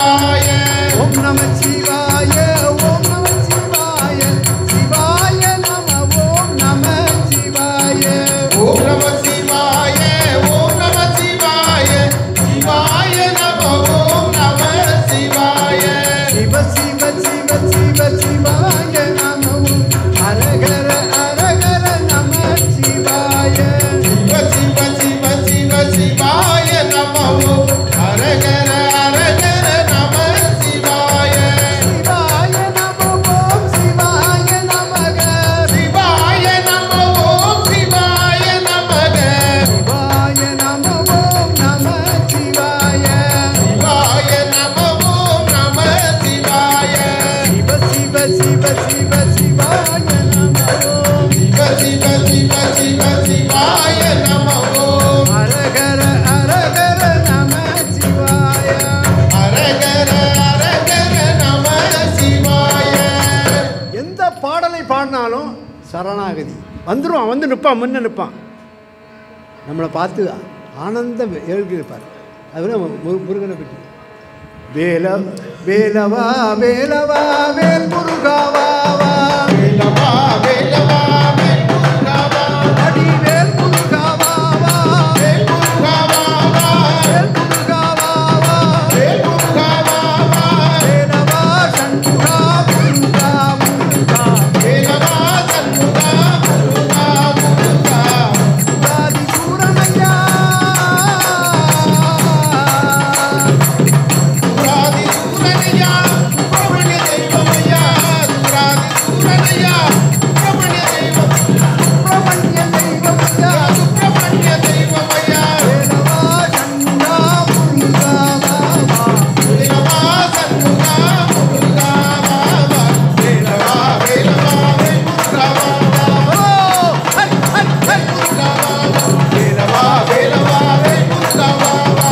ஓம் நம சிவாய ஓம் நம சிவாய சிவாய நம ஓம் நம சிவாய ஓம் நம சிவாய ஓம் நம சிவாய சிவாய நம ஓம் நம சிவாய சிவ சிவ சிவ சிவ சிவாய நம ஓம் ஹரஹர ஹரஹர நம சிவாய சிவ சிவ சிவ சிவ சிவாய நம ஓம் ஹரஹர ஹரஹர நம சிவாய சிவாய நம ஓம் சிவாய நமக சிவாய நம ஓம் சிவாய நமக சிவாய நம ஓம் நம சிவாய சிவாய நம ஓம் நம சிவாய சிவ சிவ சிவ சிவ சிவாய நம ஓம் சிவ சிவ சிவ சிவ சிவாய நம ஓம் ஹரஹர ஹரஹர நம சிவாய ஹரஹர ஹரஹர நம சிவாய எந்த பாடலை பாடினாலும் சரணாகதி வந்துடுவான், வந்து நிற்பான், முன்ன நிற்பான், நம்மளை பார்த்து ஆனந்தம் எழுதியிருப்பார். அதுதான் முருகனை பற்றி. வேல வேலவா வேலவா வேல் முருகாவா வேலவா வேலவா வேல் முருகாவா அடி வேல் முருகாவா வேல் முருகாவா வேல் முருகாவா வேல் முருகாவா வேலவா சண்முகா முருகா முருகா வேலவா சண்முகா முருகா முருகா ஆதி சூரனையா சுராதி சூரனையா சுப்பிரமணிய தெய்வமையா சுராதி சூரனையா சுப்பிரமணிய தெய்வம் சுப்பிரமணிய தெய்வமையா சுப்பிரமணிய தெய்வமையா வேலவா சண்முகா முருகா வேலவா சண்முகா முருகா வேலவா வேலவா வேல் முருகாவா வேலவா வேலவா வேல் முருகாவா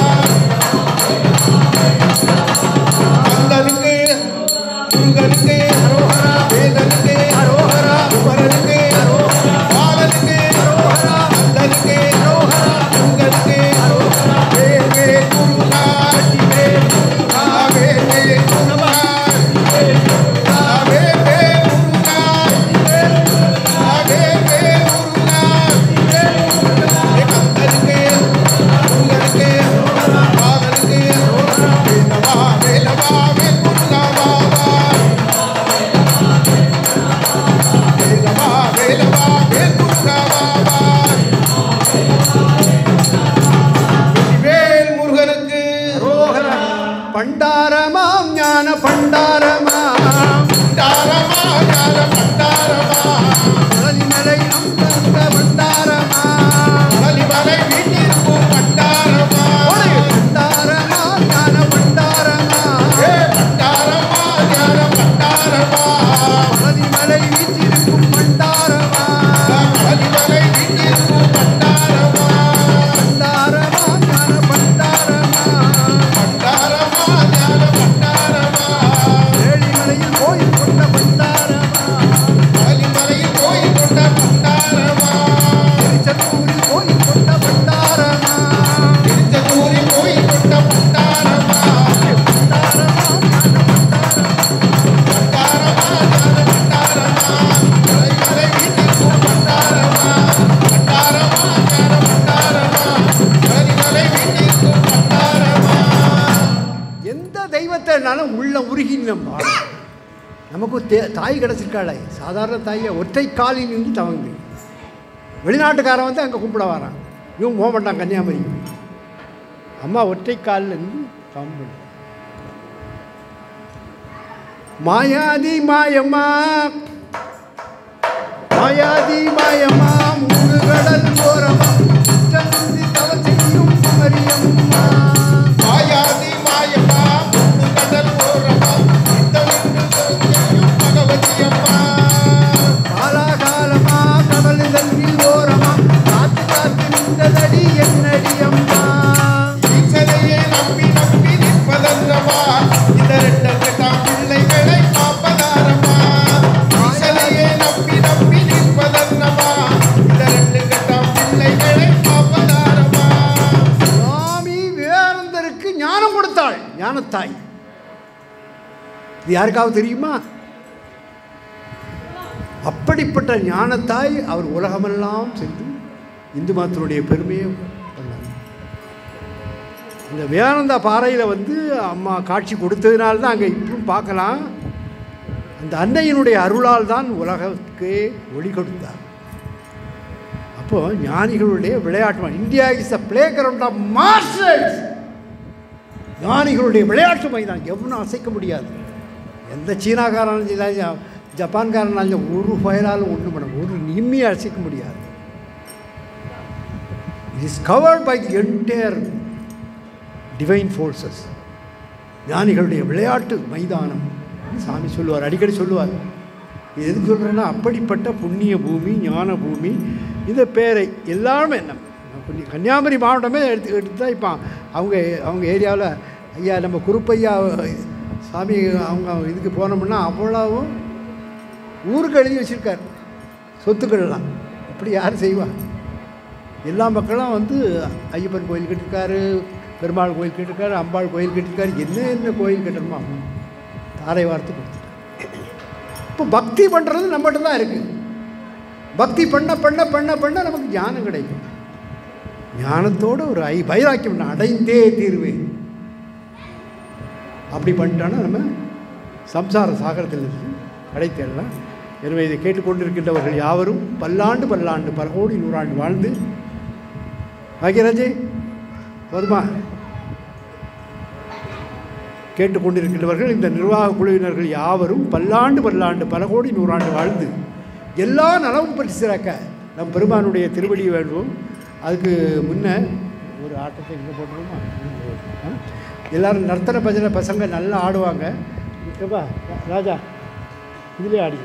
கந்தனுக்கு முருகனுக்கு அரோகரா வேலனுக்கு அரோகரா குமரனுக்கு அரோகரா பாலனுக்கு அரோகரா கந்தனுக்கு அரோகரா முருகனுக்கு அரோகரா வேல் வேல் முருகா வேல் முருகா வேல் வேல் முருகா வேல் முருகா வேல் வேல் முருகா வேல் முருகா வேல் வேல் முருகா வேல் முருகா கந்தனுக்கு முருகனுக்கு அரோகரா பாலனுக்கு அரோகரா வேலவா வேலவா வேல் முருகாவா வேலவா வேலவா வேல் முருகாவா வேல் முருகனுக்கு ரோகரா பண்டாரமாம் ஞான பண்டாரமாம் பண்டாரமா ஞான பண்டாரமா மலை அம்பந்த பண்டாரமாம் வலிமலை வீட்டிற்கும் பண்டாரமா பண்டாரமாம் ஞான பண்டாரமாம் ஏ பண்டாரமா ஞான பண்டாரமா மலை வீட்டிற்கும் பண்டாரமாம் வலிமலை வீட்டிற்கும் பண்டாரமா பண்டாரமாம் ஞான பண்டாரமாம் பண்டாரமா ஞான பண்டாரமா ஏழிமலையில் கோயில் கொண்ட பண்டாரமாம் வலிமலையில் கோயில் கொண்ட பண்டாரமா திருச்செந்தூரில் கோயில் கொண்ட பண்டாரமாம் திருச்செந்தூரில் கோயில் கொண்ட பண்டாரமா பண்டாரமாம் பண்டாரமா ஞான பண்டாரமா வலிமலை வீட்டிற்கும் பண்டாரமா பண்டாரமா ஞான பண்டாரமா வலிமலை வீட்டிற்கும் பண்டாரமா எந்த தெய்வத்தைனாலும் உள்ள உருகி நம்ம பாடணும். நமக்கு தாய் கிடச்சிருக்காளே, சாதாரண தாயை ஒற்றை காலில் நின்று தவங்கு. வெளிநாட்டுக்காரன் வந்து அங்கே கும்பிட வரான், இவன் போக மாட்டான் கன்னியாகுமரி. அம்மா ஒற்றை காலில் நின்று தவங்கு. மாயாதி மாயம்மா மாயாதி மாயம்மா மூணு கடல் ஓரமா சிற்றந்தி தவம் செய்யும் குமரியம்மா மாயாதி மாயம்மா மூணு கடல் ஓரமா சித்தமிட்டு செய்யும் பகவதி அம்மா காலாகாலமா கடல் தண்ணீர் ஓரமா காத்து காத்து நின்றதடி என்னடி அம்மா ஈசனையே நம்பி நம்பி நிற்பதல்லவா இந்த ரெட்டெட்டாம் பிள்ளைகளை காப்பதாரம்மா ஈசனையே நம்பி நம்பி நிற்பதல்லவா இந்த ரெட்டெட்டாம் பிள்ளைகளை காப்பதாரம்மா சுவாமி விவேகானந்தருக்கு ஞானம் கொடுத்தாள் ஞானத்தாய். இது யாருக்காவது தெரியுமா? அப்படிப்பட்ட ஞானத்தாய் அவர் உலகமெல்லாம் சென்று இந்து மதத்தினுடைய பெருமையை பண்ணார். இந்த விவேகானந்தா பாறையில் வந்து அம்மா காட்சி கொடுத்ததுனால தான் அங்கே இப்பவும் பார்க்கலாம். அந்த அன்னையினுடைய அருளால் தான் உலகத்துக்கே ஒளி கொடுத்தார். அப்போது ஞானிகளுடைய விளையாட்டு, India is a playground of masters. ஞானிகளுடைய விளையாட்டு மைதானம் எவனும் அசைக்க முடியாது. எந்த சீனாக்காரனாலும் ஜப்பான்காரனாலும் ஒரு ஃபயராலும் ஒன்றும் பண்ண ஒரு நிம்மியை அசைக்க முடியாது. It is covered by the entire divine forces. ஞானிகளுடைய விளையாட்டு மைதானம் சாமி சொல்லுவார், அடிக்கடி சொல்லுவார். இது எதுக்கு சொல்கிறேன்னா, அப்படிப்பட்ட புண்ணிய பூமி, ஞான பூமி. இந்த பேரை எல்லாருமே நம்ம கன்னியாகுமரி மாவட்டமே எடுத்து இப்போ அவங்க ஏரியாவில் ஐயா நம்ம குருப்பையா சாமி அவங்க இதுக்கு போனோம்னா அவ்வளவும் ஊருக்கு எழுதி வச்சுருக்கார் சொத்துக்கள்லாம். இப்படி யார் செய்வா? எல்லா மக்களும் வந்து ஐயப்பன் கோயில் கட்டிருக்காரு, பெருமாள் கோயில் கட்டிருக்காரு, அம்பாள் கோயில் கட்டிருக்காரு, என்ன கோயில் கட்டணுமோ தாரை வார்த்து கொடுத்துட்டார். இப்போ பக்தி பண்ணுறது நம்மகிட்ட தான் இருக்குது. பக்தி பண்ண பண்ண பண்ண பண்ண நமக்கு ஞானம் கிடைக்கும். ஞானத்தோடு ஒரு வைராக்கியம் நான் அடைந்தே தீர்வேன் அப்படி பண்ணிட்டோன்னா நம்ம சம்சார சாகரத்தில் இருந்து கிடைத்தெல்லாம். எனவே இதை கேட்டுக்கொண்டிருக்கின்றவர்கள் யாவரும் பல்லாண்டு பல்லாண்டு பல கோடி நூறாண்டு வாழ்ந்து பாக்கியராஜே போதுமா? கேட்டுக்கொண்டிருக்கின்றவர்கள் இந்த நிர்வாக குழுவினர்கள் யாவரும் பல்லாண்டு பல்லாண்டு பல கோடி நூறாண்டு வாழ்ந்து எல்லா நலவும் பற்றி சிறக்க நம் பெருமானுடைய திருவடி வேண்டுவோம். அதுக்கு முன்னே ஒரு ஆட்டத்தை இங்கே போட்டுருமா? எல்லோரும் நர்த்தன பஜனை பசங்க நல்லா ஆடுவாங்க. ஓகேப்பா ராஜா, இதுலேயே ஆடிக்கும்.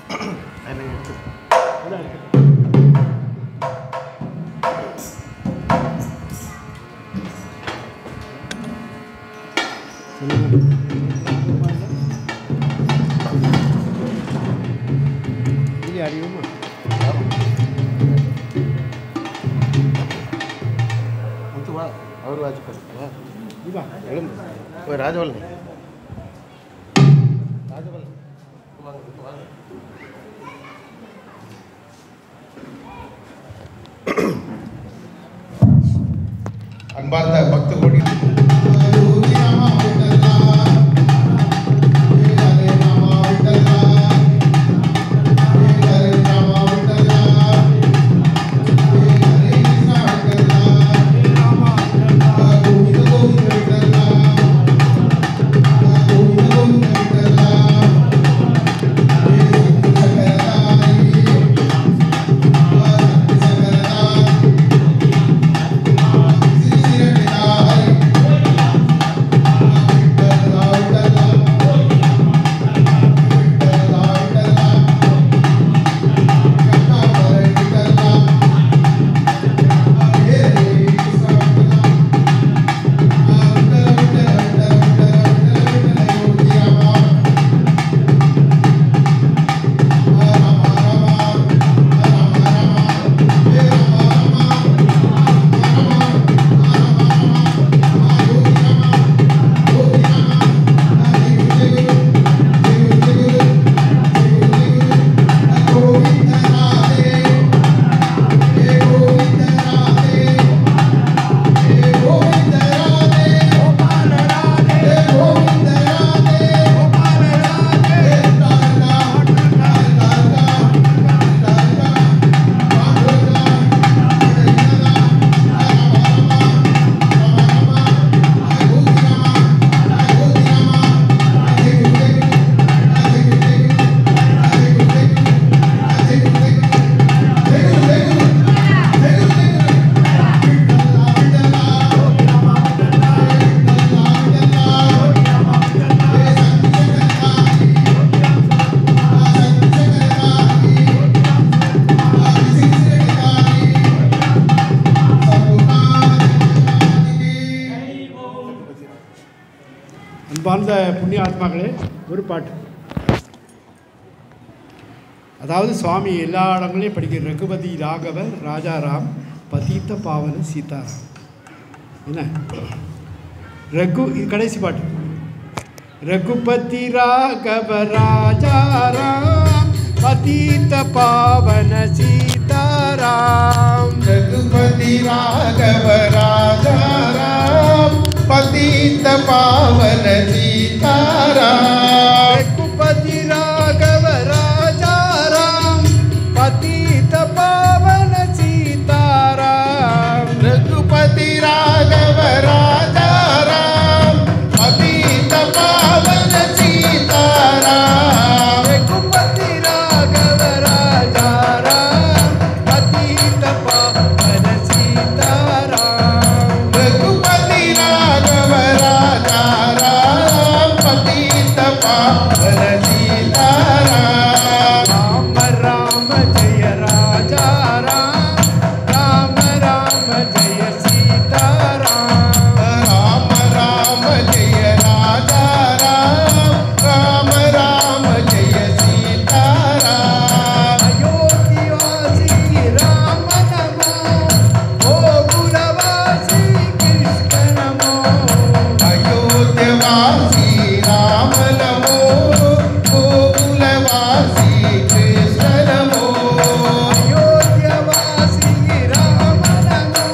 இதுலேயே ஆடிக்குமா? அவர் வாஜ்பாய் இதுவா எழுந்து போய் ராஜவல்லி ராஜவல்லி அன்பார்ந்த பக்த கோடி அன்பார்ந்த புண்ணிய ஆத்மாக்களே, ஒரு பாட்டு. அதாவது சுவாமி எல்லா இடங்களையும் படிக்கிற ரகுபதி ராகவ ராஜாராம் பதீத்த பாவன சீதாராம். என்ன ரகு, இது கடைசி பாட்டு. रघुपति राघव राजा राम पतित पावन सीताराम। रघुपति राघव राजा राम पतित पावन सीताराम। रघुपति राघव राजा राम पतित पावन सीताराम। रघुपति राघव राजा राम पतित पावन सीताराम। रघुपति राघव राजा राम पतित पावन सीताराम। रघुपति राघव राजा राम पतित पावन सीताराम। राम राम जय राजा राम राम राम जय सीताराम। राम राम जय राजा राम राम राम जय सीताराम। अयोध्यावासी राम नमो गोकुलवासी कृष्ण नमो। अयोध्यवासी राम नमो गोकुलवासी कृष्ण नमो। अयोध्यावासी राम नमो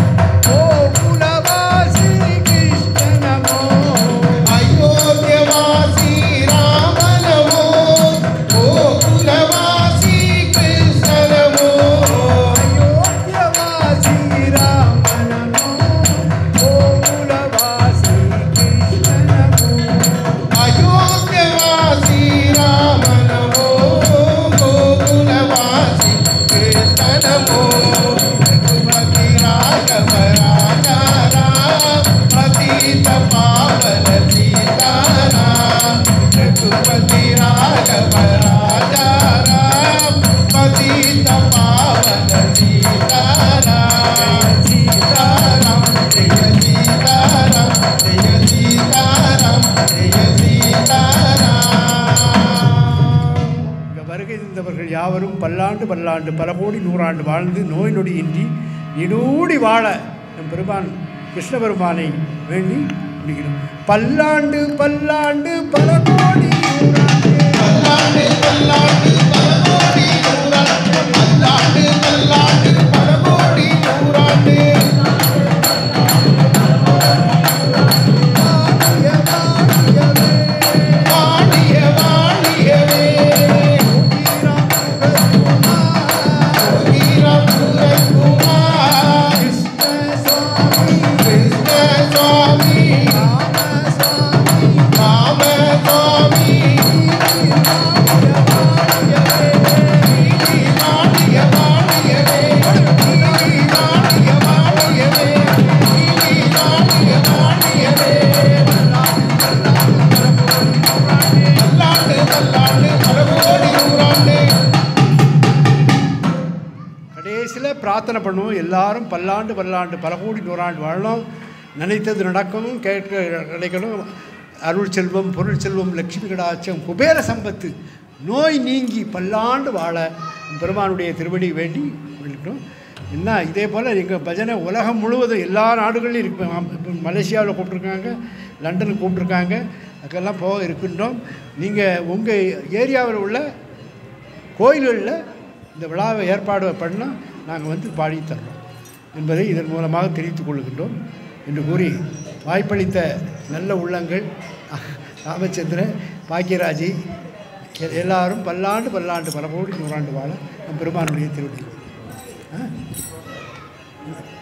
गोकुलवासी कृष्ण नमो। अयोध्यवासी राम नमो गोकुलवासी कृष्ण नमो। अयोध्यावासी राम नमो गोकुलवासी कृष्ण नमो। अयोध्यवासी राम नमो गोकुलवासी कृष्ण नमो। रघुपति राघव राजा राम पतित पावन सीताराम। रघुपति राघव राजा राम पतित पावन सीताराम। सीताराम जय सीताराम जय सीताराम जय सीताराम। இங்கே வருகை இருந்தவர்கள் யாவரும் பல்லாண்டு பல்லாண்டு பல கோடி நூறாண்டு வாழ்ந்து நோய் நொடியின்றி நீடூடி வாழ நம் பெருமான் கிருஷ்ண பெருமானை வேண்டி முடிக்கிறோம். பல்லாண்டு பல்லாண்டு பல கோடி நூறாண்டு பல்லாண்டு பல்லாண்டு பல கோடி நூறாண்டு. பல்லாண்டு பல்லாண்டு பல கோடி நூறாண்டு. வாழிய வாழியவே. வாழிய வாழியவே. யோகிராம் சுரகுமார் கிருஷ்ண சுவாமி கிருஷ்ண சுவாமி ராம சுவாமி வாழிய வாழியவே. வாழிய வாழியவே. வாழிய வாழியவே. பல்லாண்டு பல்லாண்டு பல கோடி நூறாண்டு. கடைசியில் பிரார்த்தனை பண்ணுவோம். எல்லாரும் பல்லாண்டு பல்லாண்டு பல கோடி நூறாண்டு வாழணும். நினைத்தது நடக்கணும், கேட்க கிடைக்கணும். அருள் செல்வம், பொருள் செல்வம், லட்சுமி கடாட்சம், குபேர சம்பத்து, நோய் நீங்கி பல்லாண்டு வாழ பெருமானுடைய திருவடி வேண்டி வேண்டிட்டோம். என்ன இதே போல் எங்கள் பஜனை உலகம் முழுவதும் எல்லா நாடுகளிலும் இருக்கு. இப்போ மலேசியாவில் கூப்பிட்ருக்காங்க, லண்டனுக்கு கூப்பிட்ருக்காங்க, அதுக்கெல்லாம் போக இருக்கின்றோம். நீங்கள் உங்கள் ஏரியாவில் உள்ள கோயில்களில் இந்த விழாவை ஏற்பாடு பண்ணால் நாங்கள் வந்து பாடித்தர்றோம் என்பதை இதன் மூலமாக தெரிவித்துக் கொள்கின்றோம் என்று கூறி வாய்ப்பளித்த நல்ல உள்ளங்கள் ராமச்சந்திரன், பாக்கியராஜி எல்லாரும் பல்லாண்டு பல்லாண்டு பல கோடி நூறாண்டு வாழ நம் பெருமானுடைய திருவடி.